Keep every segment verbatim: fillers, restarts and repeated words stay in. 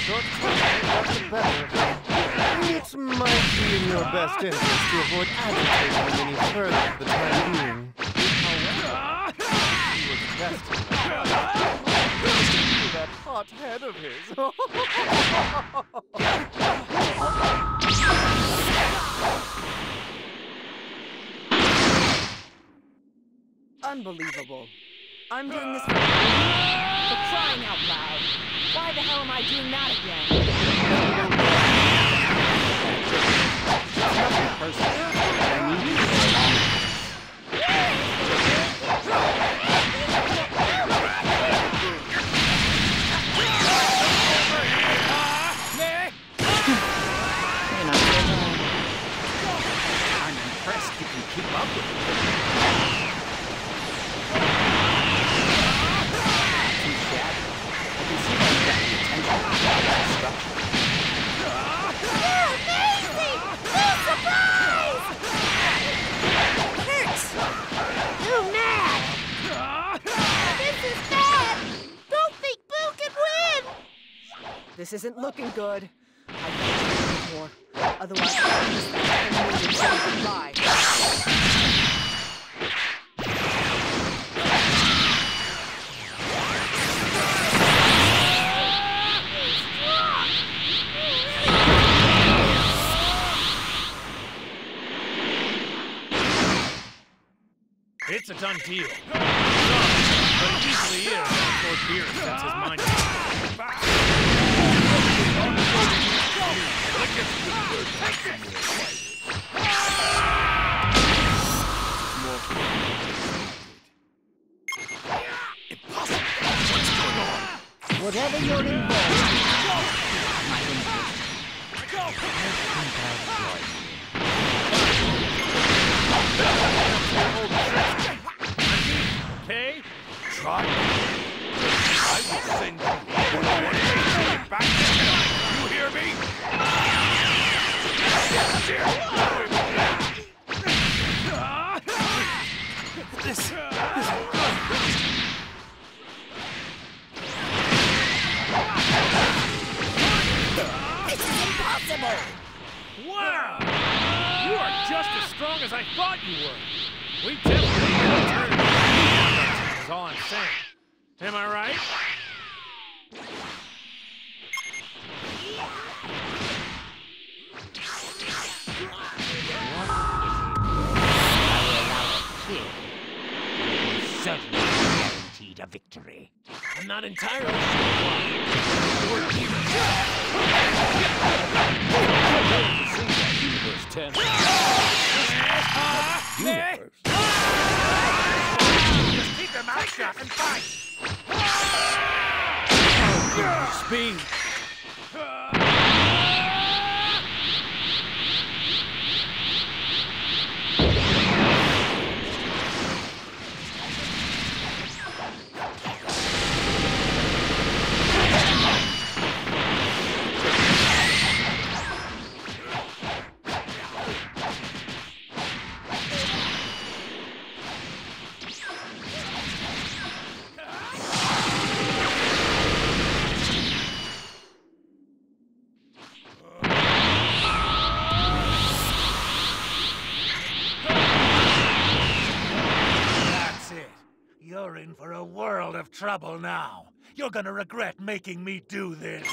shortcut the better of him. It might be in your best interest to avoid agitating him any further for the time being. However, he was best in the that hot head of his. Unbelievable. I'm doing this for for crying out loud. Why the hell am I doing that again? Nothing personal. I need you to go along with I'm impressed you can keep up with it. This isn't looking good. I can't do it more. Otherwise, I'll miss that ten million say goodbye. It's a done deal. But it usually is before beer sets his mind. Impossible! What's going on? Whatever you're involved in, my interest. Okay? Try me. I will send you back to hell. You hear me? This, this is impossible! Wow! You are just as strong as I thought you were. We definitely didn't turn it. That's all I'm saying. Am I right? certainly guaranteed a victory. I'm not entirely sure why. Universe ten. Universe. Just keep your mouth shut and fight! Speed. You're in for a world of trouble now. You're gonna regret making me do this.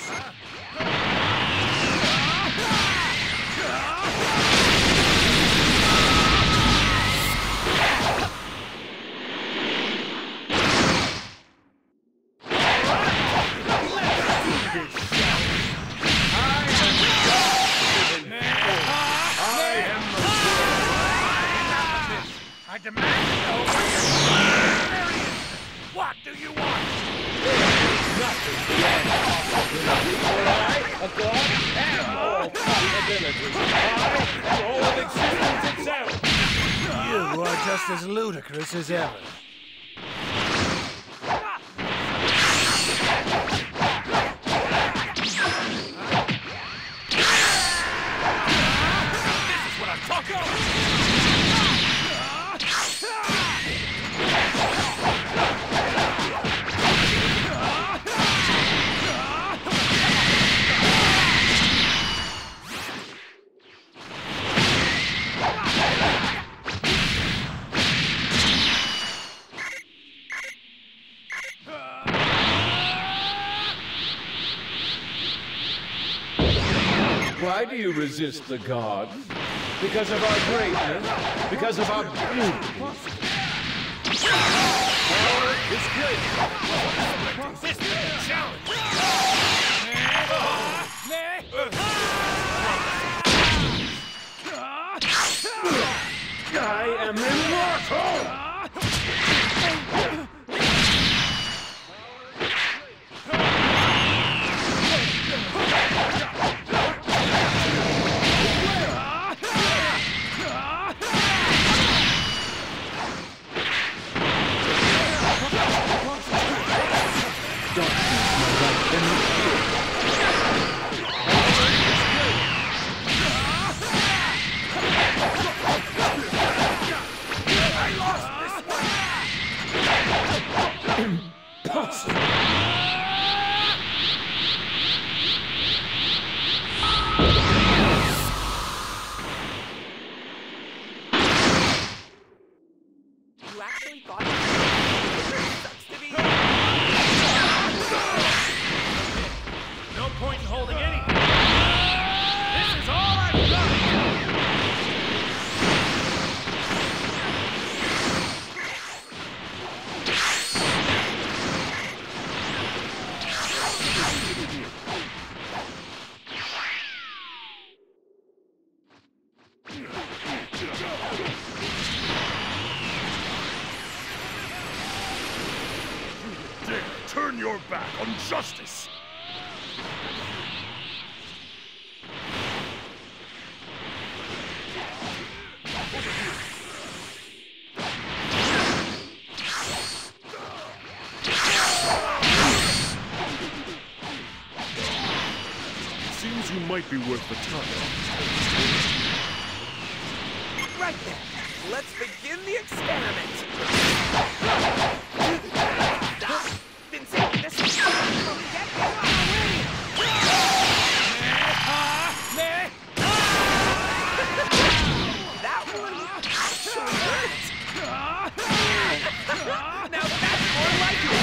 I demand to know where your experience. What do you want? Nothing beyond possibility. For I, a god, am all possibilities. I am all of existence itself. You are just as ludicrous as ever. This is what I'm talking about. Why do you resist the gods? Because of our greatness? Because of our beauty? Power is great. This is a challenge. I am immortal! You actually thought it sucks to be. No point in holding anything. This is all I've got. Dare turn your back on justice! Seems you might be worth the time. Right there. Let's begin the experiment. Stop. Been saying this. Get out of the way. That one actually worked. Now that's more like it.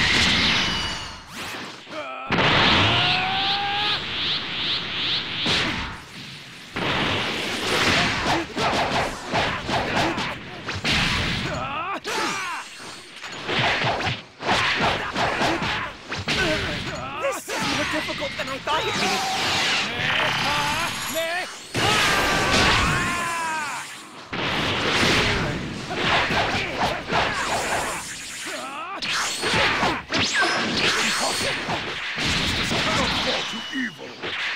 Difficult than I thought it'd be. Don't fall to evil!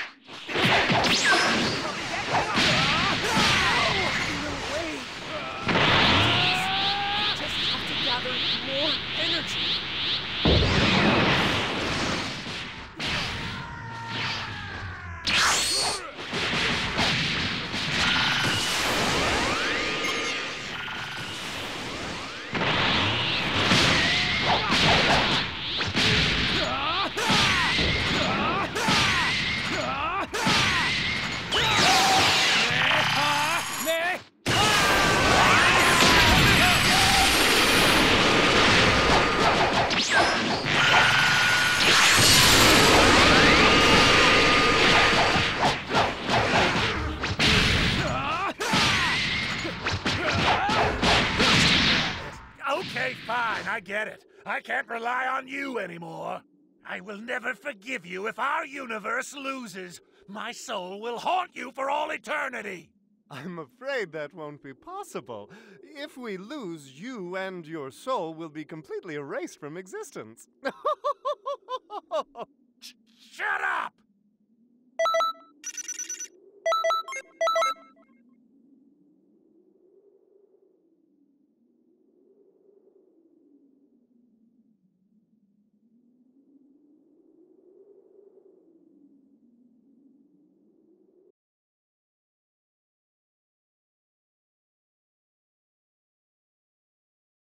Just have to gather more energy. Okay, fine, I get it. I can't rely on you anymore. I will never forgive you if our universe loses. My soul will haunt you for all eternity. I'm afraid that won't be possible. If we lose, you and your soul will be completely erased from existence. Shut up!